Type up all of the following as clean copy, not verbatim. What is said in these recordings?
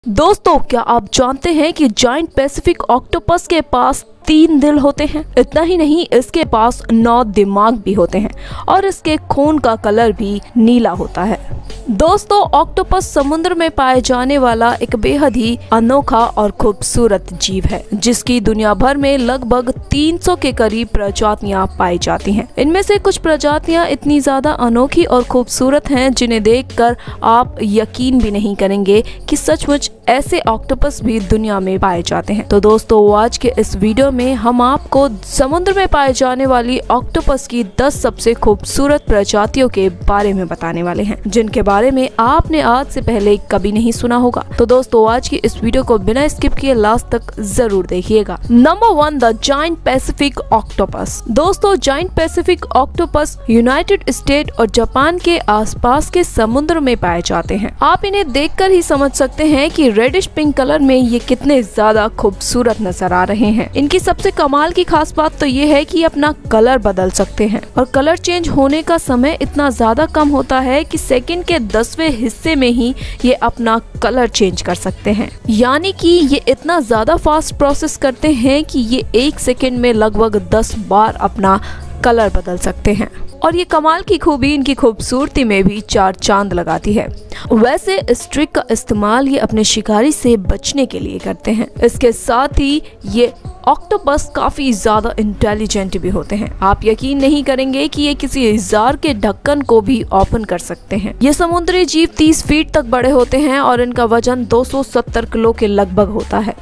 दोस्तों, क्या आप जानते हैं कि जायंट पैसिफिक ऑक्टोपस के पास 3 दिल होते हैं। इतना ही नहीं, इसके पास 9 दिमाग भी होते हैं और इसके खून का कलर भी नीला होता है। दोस्तों, ऑक्टोपस समुद्र में पाए जाने वाला एक बेहद ही अनोखा और खूबसूरत जीव है, जिसकी दुनिया भर में लगभग 300 के करीब प्रजातियां पाई जाती हैं। इनमें से कुछ प्रजातियां इतनी ज्यादा अनोखी और खूबसूरत हैं जिन्हें देखकर आप यकीन भी नहीं करेंगे कि सचमुच ऐसे ऑक्टोपस भी दुनिया में पाए जाते हैं। तो दोस्तों, आज के इस वीडियो में हम आपको समुद्र में पाए जाने वाली ऑक्टोपस की 10 सबसे खूबसूरत प्रजातियों के बारे में बताने वाले हैं, जिनके बारे में आपने आज से पहले कभी नहीं सुना होगा। तो दोस्तों, आज की इस वीडियो को बिना स्किप किए लास्ट तक जरूर देखिएगा। Number 1, the giant Pacific octopus. दोस्तों, giant Pacific octopus United State और जापान के आसपास के समुद्र में पाए जाते हैं। आप इन्हें देखकर ही समझ सकते हैं कि रेडिश पिंक कलर में ये कितने ज्यादा खूबसूरत नजर आ रहे हैं। इनकी सबसे कमाल की खास बात तो ये है कि ये अपना कलर बदल सकते हैं और कलर चेंज होने का समय इतना ज्यादा कम होता है कि सेकंड के 10वें हिस्से में ही ये अपना कलर चेंज कर सकते हैं। यानी कि ये इतना ज्यादा फास्ट प्रोसेस करते हैं कि ये 1 सेकंड में लगभग 10 बार अपना कलर बदल सकते हैं। और ये कमाल की खूबी इनकी खूबसूरती में भी 4 चांद लगाती है। वैसे इस ट्रिक का इस्तेमाल ये अपने शिकारी से बचने के लिए करते हैं। इसके साथ ही ये ऑक्टोपस काफी ज्यादा इंटेलिजेंट भी होते हैं। आप यकीन नहीं करेंगे कि ये किसी जार के ढक्कन को भी ओपन कर सकते हैं। ये समुद्री जीव 30 फीट तक बड़े होते हैं और इनका वजन 270 किलो के लगभग होता है।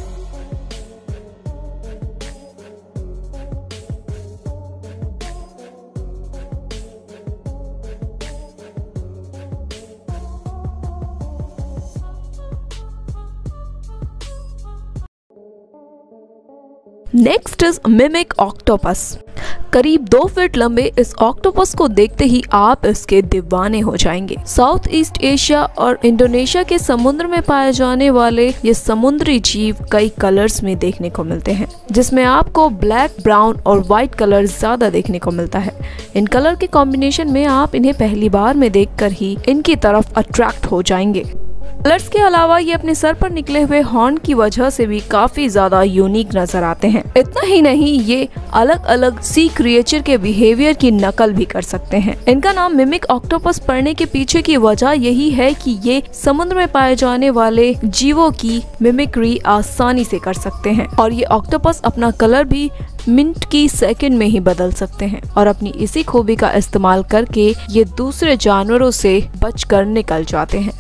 Next is mimic octopus. करीब 2 फीट लंबे इस ऑक्टोपस को देखते ही आप इसके दीवाने हो जाएंगे। साउथ ईस्ट एशिया और इंडोनेशिया के समुद्र में पाए जाने वाले ये समुद्री जीव कई कलर्स में देखने को मिलते हैं, जिसमें आपको ब्लैक, ब्राउन और व्हाइट कलर ज्यादा देखने को मिलता है। इन कलर के कॉम्बिनेशन में आप इन्हें पहली बार में देखकर ही इनकी तरफ अट्रैक्ट हो जाएंगे। कलर्स के अलावा ये अपने सर पर निकले हुए हॉर्न की वजह से भी काफी ज्यादा यूनिक नजर आते हैं। इतना ही नहीं, ये अलग अलग सी क्रिएचर के बिहेवियर की नकल भी कर सकते हैं। इनका नाम मिमिक ऑक्टोपस पड़ने के पीछे की वजह यही है कि ये समुद्र में पाए जाने वाले जीवों की मिमिक्री आसानी से कर सकते हैं और ये ऑक्टोपस अपना कलर भी मिनट की सेकंड में ही बदल सकते हैं और अपनी इसी खूबी का इस्तेमाल करके ये दूसरे जानवरों से बचकर निकल जाते हैं।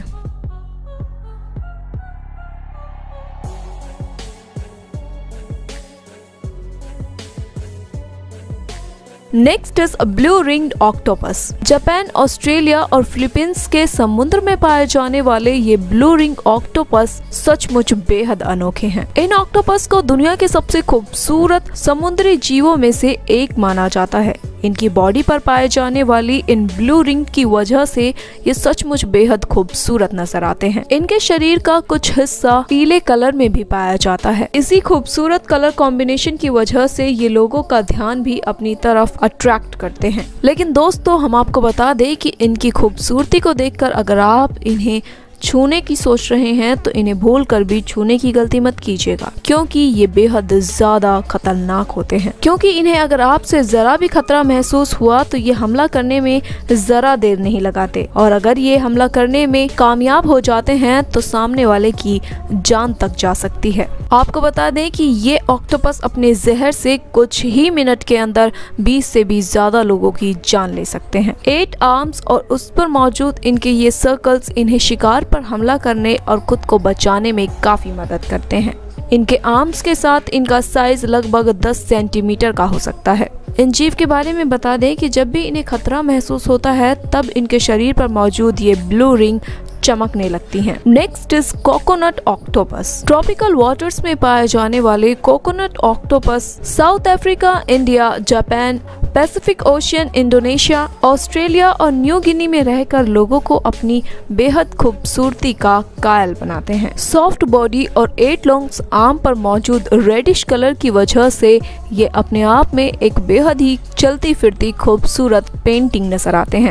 Next is blue ringed octopus. Japan, Australia और फिलीपींस के समुद्र में पाए जाने वाले ये ब्लू रिंग ऑक्टोपस सचमुच बेहद अनोखे हैं। इन ऑक्टोपस को दुनिया के सबसे खूबसूरत समुद्री जीवों में से एक माना जाता है। इनकी बॉडी पर पाए जाने वाली इन ब्लू रिंग की वजह से ये सचमुच बेहद खूबसूरत नजर आते हैं। इनके शरीर का कुछ हिस्सा पीले कलर में भी पाया जाता है। इसी खूबसूरत कलर कॉम्बिनेशन की वजह से ये लोगों का ध्यान भी अपनी तरफ अट्रैक्ट करते हैं। लेकिन दोस्तों, हम आपको बता दें कि इनकी खूबसूरती को देखकर अगर आप इन्हें छूने की सोच रहे हैं तो इन्हें भूल कर भी छूने की गलती मत कीजिएगा, क्योंकि ये बेहद ज्यादा खतरनाक होते हैं। क्योंकि इन्हें अगर आपसे जरा भी खतरा महसूस हुआ तो ये हमला करने में जरा देर नहीं लगाते और अगर ये हमला करने में कामयाब हो जाते हैं तो सामने वाले की जान तक जा सकती है। आपको बता दें कि ये ऑक्टोपस अपने जहर से कुछ ही मिनट के अंदर 20 से भी ज्यादा लोगों की जान ले सकते हैं। 8 आर्म्स और उस पर मौजूद इनके ये सर्कल्स इन्हें शिकार पर हमला करने और खुद को बचाने में काफी मदद करते हैं। इनके आर्म्स के साथ इनका साइज लगभग 10 सेंटीमीटर का हो सकता है। इन जीव के बारे में बता दें कि जब भी इन्हें खतरा महसूस होता है तब इनके शरीर पर मौजूद ये ब्लू रिंग चमकने लगती हैं। Next is coconut octopus. Tropical waters में पाए जाने वाले coconut octopus South Africa, India, Japan, Pacific Ocean, Indonesia, Australia और न्यू गिनी में रहकर लोगों को अपनी बेहद खूबसूरती का कायल बनाते हैं। सॉफ्ट बॉडी और 8 लॉन्ग आर्म पर मौजूद रेडिश कलर की वजह से ये अपने आप में एक बेहद ही चलती फिरती खूबसूरत पेंटिंग नजर आते हैं।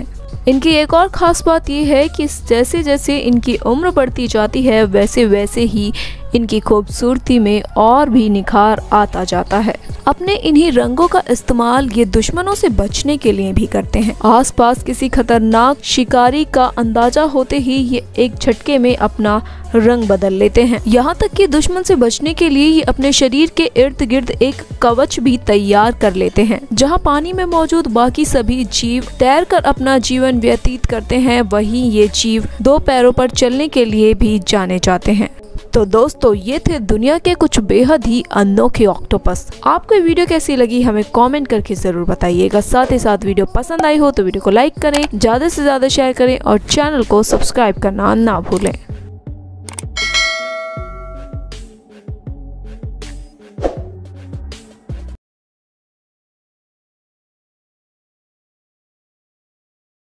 इनकी एक और खास बात ये है कि जैसे जैसे इनकी उम्र बढ़ती जाती है वैसे वैसे ही इनकी खूबसूरती में और भी निखार आता जाता है। अपने इन्हीं रंगों का इस्तेमाल ये दुश्मनों से बचने के लिए भी करते हैं। आसपास किसी खतरनाक शिकारी का अंदाजा होते ही ये एक झटके में अपना रंग बदल लेते हैं। यहाँ तक कि दुश्मन से बचने के लिए ये अपने शरीर के इर्द गिर्द एक कवच भी तैयार कर लेते हैं। जहाँ पानी में मौजूद बाकी सभी जीव तैरकर अपना जीवन व्यतीत करते हैं, वहीं ये जीव दो पैरों पर चलने के लिए भी जाने जाते हैं। तो दोस्तों, ये थे दुनिया के कुछ बेहद ही अनोखे ऑक्टोपस। आपको ये वीडियो कैसी लगी हमें कमेंट करके जरूर बताइएगा। साथ ही साथ वीडियो पसंद आई हो तो वीडियो को लाइक करें, ज्यादा से ज्यादा शेयर करें और चैनल को सब्सक्राइब करना ना भूलें।